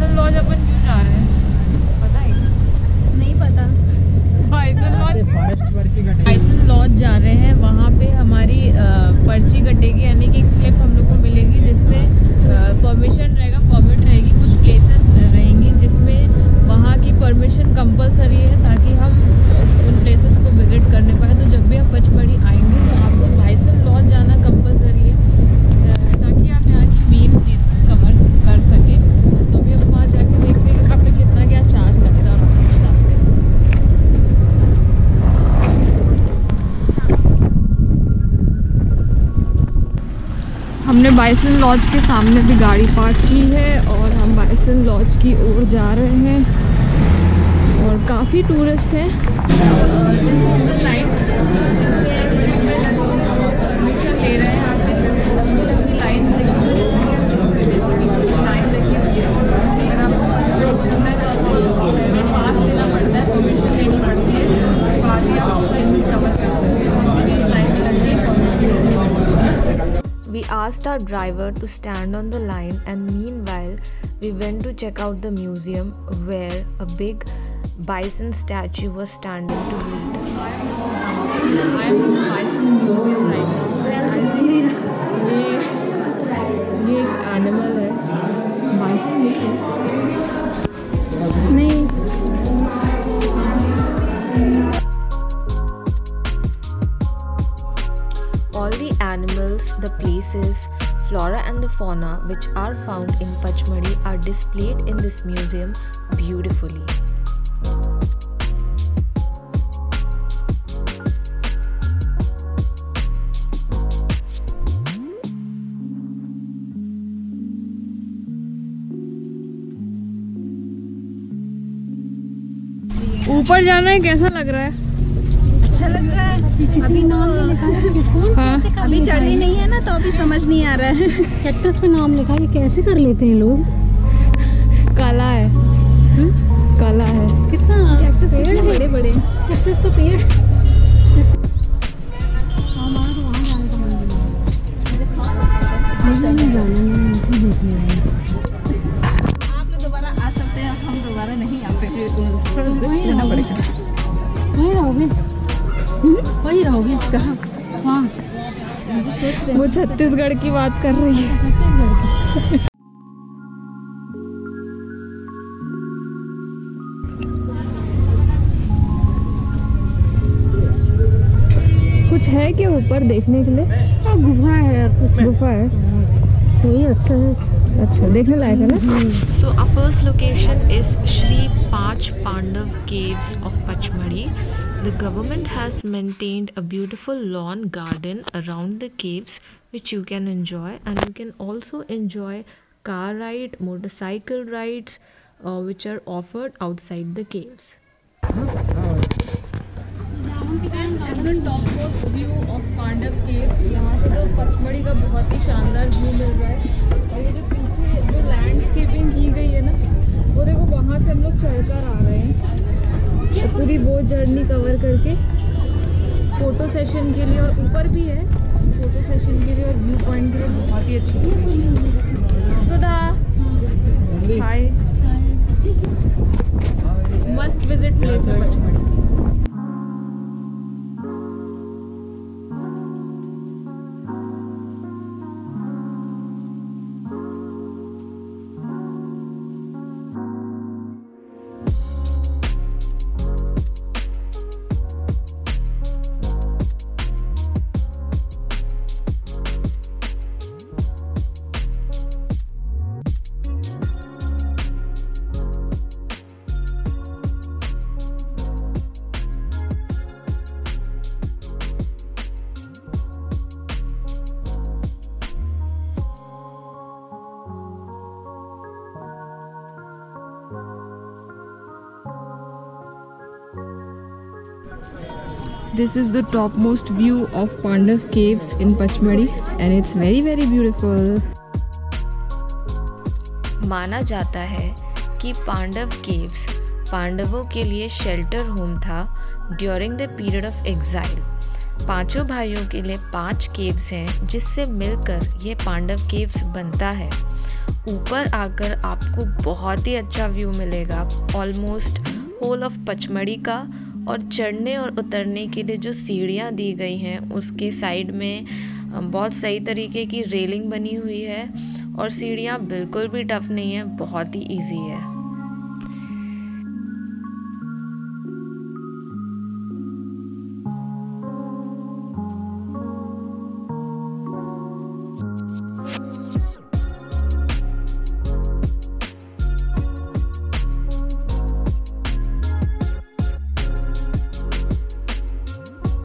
Bison laws अपन क्यों जा रहे हैं पता है? नहीं पता। बाइसन लॉज जा रहे हैं, वहाँ पे हमारी पर्ची कटेगी, यानी कि एक स्लिप हम लोग को मिलेगी जिसमें परमिशन रहेगा, परमिट रहेगी, कुछ प्लेसेस रहेंगी जिसमें वहाँ की परमिशन कंपलसरी है ताकि हम उन प्लेसेस को विजिट करने पाए। तो जब भी आप पचमढ़ी आएंगे तो आपको बाइसन लॉज जाना कंपलसरी है ताकि आप यहाँ की मेन प्लेसेस कवर कर सकें। तो अभी हम वहाँ जाके देखते हैं यहाँ पे कितना क्या चार्ज लगता है और आपको बताते हैं। हमने बाइसन लॉज के सामने भी गाड़ी पार्क की है और हम बाइसन लॉज की ओर जा रहे हैं और काफ़ी टूरिस्ट हैं। लाइन जिसमें परमिशन ले रहे हैं, यहाँ पे लंबी लंबी लाइन लगी हुई है और पीछे की लाइन लगी हुई है। अगर आपको पचमढ़ी घूमना है तो आपको पहले पास देना पड़ता है, परमिशन लेनी पड़ती है, उसके बाद ही आप प्लेसेस कवर कर सकते हैं। लाइन में लग के परमिशन लेनी पड़ती है। We asked our driver to stand on the line, and meanwhile we went to check out the museum where a big bison statue was standing to greet us. I am in the bison museum right now. ये एक animal है, bison नहीं। All the animals, the places, flora and the fauna which are found in Pachmadi are displayed in this museum beautifully. ऊपर जाना है, कैसा लग रहा है? अच्छा लग रहा है। अभी नाम नहीं लिखा है, हाँ अभी चढ़ी नहीं है ना, तो अभी समझ नहीं आ रहा है। कैक्टस पे नाम लिखा है, ये कैसे कर लेते हैं लोग? काला है, काला है। कितना कैक्टस पेड़ बड़े बड़े, कैक्टस का पेड़। हमारा तो वहाँ जाने का मन नहीं जाना है। आप लोग दोबारा आ सकते हैं, हम दोबारा नहीं आ सकते। जाना पड़ेगा। वहीं रहोगे, वहीं रहोगे। कहाँ? हाँ, वो छत्तीसगढ़ की बात कर रही है। कुछ है क्या ऊपर देखने के लिए? गुफा है यार, कुछ गुफा है, वही अच्छा है। अच्छा देखने लायक है ना। So our first location is Shri Panch Pandav Caves of Pachmadi. The government has maintained a beautiful lawn garden around the caves which you can enjoy, and you can also enjoy car ride, motorcycle rides which are offered outside the caves. Top most view of Pandav cave. यहाँ से तो पचमढ़ी का बहुत ही शानदार view मिल रहा है और ये जो पीछे जो लैंडस्केपिंग की गई है ना, वो देखो वहाँ से हम लोग चढ़कर आ रहे हैं और पूरी वो जर्नी कवर करके फ़ोटो सेशन के लिए, और ऊपर भी है फ़ोटो सेशन के लिए और व्यू पॉइंट के लिए बहुत ही अच्छी लोकेशन है। सुधा हाय, मस्ट विजिट प्लेस है Pachmarhi. This is the topmost view of Pandav Caves in Pachmadi and it's very beautiful. माना जाता है कि पांडव केव्स पांडवों के लिए शेल्टर होम था during the period of exile. पांचों भाइयों के लिए 5 केव्स हैं जिससे मिलकर ये पांडव केव्स बनता है। ऊपर आकर आपको बहुत ही अच्छा व्यू मिलेगा ऑलमोस्ट होल ऑफ पचमढ़ी का। और चढ़ने और उतरने के लिए जो सीढ़ियाँ दी गई हैं उसके साइड में बहुत सही तरीके की रेलिंग बनी हुई है और सीढ़ियाँ बिल्कुल भी टफ नहीं है, बहुत ही इजी है।